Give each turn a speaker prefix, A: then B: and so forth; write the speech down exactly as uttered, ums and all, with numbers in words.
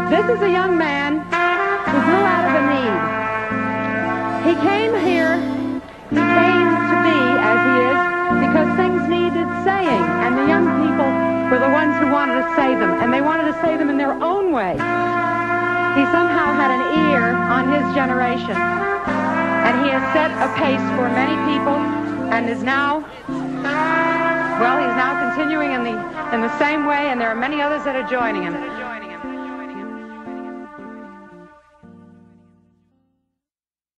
A: This is a young man who grew out of a need. He came here, he came to be as he is because things needed saying, and the young people were the ones who wanted to say them, and they wanted to say them in their own way. He somehow had an ear on his generation, and he has set a pace for many people, and is now, well, he's now continuing in the in the same way, and there are many others that are joining him.